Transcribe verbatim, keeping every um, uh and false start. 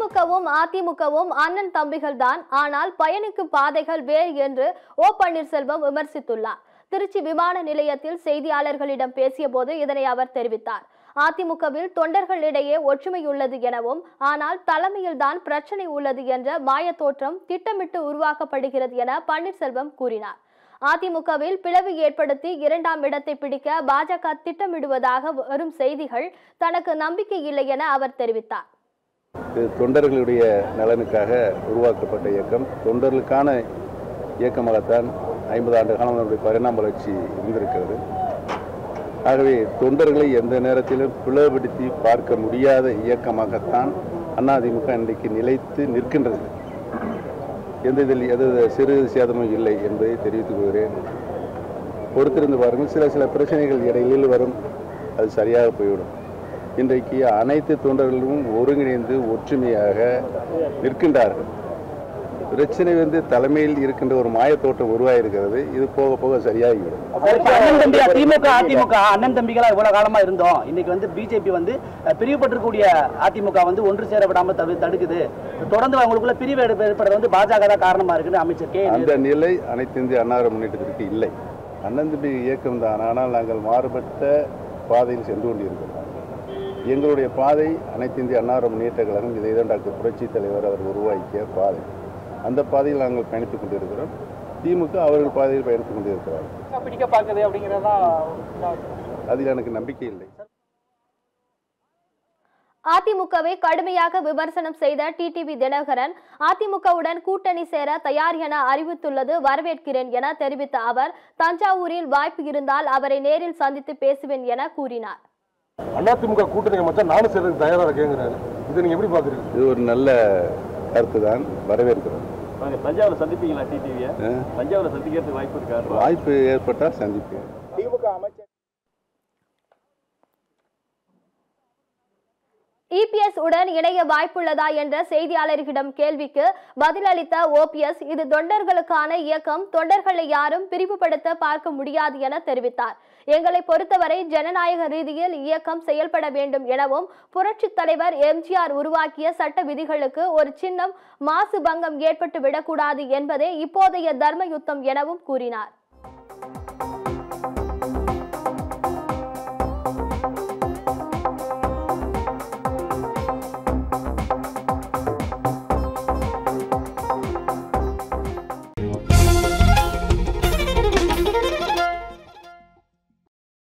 திமுகவும் அதிமுகவும் அண்ணன் தம்பிகள் தான், ஆனால் பயணிக்கும் பாதைகள் வேறு என்று ஓ பன்னீர்செல்வம் விமர்சித்துள்ளார். திருச்சி விமான நிலையத்தில் செய்தியாளர்களிடம் பேசிய போது இதனை அவர் தெரிவித்தார். அதிமுகவில் தொண்டர்களிடையே ஒற்றுமை உள்ளது எனவும், ஆனால் தலைமையில்தான் பிரச்சனை உள்ளது என்ற மாய தோற்றம் திட்டமிட்டு உருவாக்கப்படுகிறது என பன்னீர்செல்வம் கூறினார். அதிமுகவில் பிளவு ஏற்படுத்தி இரண்டாம் இடத்தை பிடிக்க பாஜக திட்டமிடுவதாக வரும் செய்திகள் தனக்கு நம்பிக்கை இல்லை என அவர் தெரிவித்தார். தொண்டர்களுடைய நலனுக்காக உருவாக்கப்பட்ட இயக்கம், தொண்டர்களுக்கான இயக்கமாகத்தான் ஐம்பது ஆண்டு காலம் அதனுடைய பரிணாம வளர்ச்சி இருந்திருக்கிறது. ஆகவே தொண்டர்களை எந்த நேரத்திலும் பிளவுபடுத்தி பார்க்க முடியாத இயக்கமாகத்தான் அதிமுக இன்றைக்கு நிலைத்து நிற்கின்றது. எந்த இதில் எது சிறு சேதமும் இல்லை என்பதை தெரிவித்துக் கொள்கிறேன். பொறுத்திருந்து பாருங்கள், சில சில பிரச்சனைகள் இடையில் வரும், அது சரியாக போய்விடும். இன்றைக்கு அனைத்து தொண்டர்களும் ஒருங்கிணைந்து ஒற்றுமையாக நிற்கின்றார்கள். பிரச்சனை வந்து தலைமையில் இருக்கின்ற ஒரு மாயத்தோட்டம் உருவாயிருக்கிறது. இது போக போக சரியாகிவிடும். திமுக அதிமுக அண்ணன் தம்பிகளா இவ்வளவு காலமா இருந்தோம். இன்னைக்கு வந்து பிஜேபி வந்து பிரிவுபட்டிருக்கக்கூடிய அதிமுக வந்து ஒன்று சேர விடாம தடுக்குது. தொடர்ந்து அவங்களுக்குள்ள பிரிவு ஏற்படுறது வந்து பாஜக தான் காரணமா இருக்குன்னு அமைச்சர் கே. அந்த நிலை அனைத்து இந்திய அண்ணா முன்னேற்றத்திற்கு இல்லை. அண்ணன் தம்பி இயக்கம் தான், ஆனால் நாங்கள் மாறுபட்ட பாதையில் சென்று கொண்டிருக்கிறோம். எங்களுடைய பாதை அனைத்து இந்திய அண்ணா முன்னேற்ற கழகம், இதைதான் டாக்டர் புரட்சி தலைவர் அவர் உருவாக்கிய பாதை. அந்த பாதையில் நாங்கள் பயணித்துக் கொண்டிருக்கிறோம். திமுக அவர்கள் பாதையில் பயணித்துக் கொண்டிருக்கிறார்கள். பிடிக்க பார்க்குது அப்படிங்கிறதா அதில் எனக்கு நம்பிக்கை இல்லை. அதிமுகவை கடுமையாக விமர்சனம் செய்த டிடிவி தினகரன் அதிமுகவுடன் கூட்டணி சேர தயார் என அறிவித்துள்ளது வரவேற்கிறேன் என தெரிவித்த அவர், தஞ்சாவூரில் வாய்ப்பு இருந்தால் அவரை நேரில் சந்தித்து பேசுவேன் என கூறினார். அதிமுக கூட்டணி மச்சான் நானும் சேர்றதுக்கு தயாரா இருக்கேங்கிறாரு. இதை நீங்க எப்படி பாக்குறீங்க? இது ஒரு நல்ல கருத்து தான், வரவேற்கிறோம். தஞ்சாவூர்ல சந்திப்பீங்களா டிடிவியை? தஞ்சாவூர்ல சந்திக்கிறதுக்கு வாய்ப்பு இருக்கா? வாய்ப்பு ஏற்பட்டால் சந்திப்பேன். திமுக அமைச்சர் இபிஎஸ் உடன் இணைய வாய்ப்புள்ளதா என்ற செய்தியாளர்களிடம் கேள்விக்கு பதிலளித்த ஓபிஎஸ், இது தொண்டர்களுக்கான இயக்கம், தொண்டர்களை யாரும் பிரிவுபடுத்த பார்க்க முடியாது என தெரிவித்தார். எங்களை பொறுத்தவரை ஜனநாயக ரீதியில் இயக்கம் செயல்பட வேண்டும் எனவும், புரட்சி தலைவர் எம்ஜிஆர் உருவாக்கிய சட்ட விதிகளுக்கு ஒரு சின்னம் மாசு பங்கம் ஏற்பட்டு விடக்கூடாது என்பதே இப்போதைய தர்ம யுத்தம் எனவும் கூறினார்.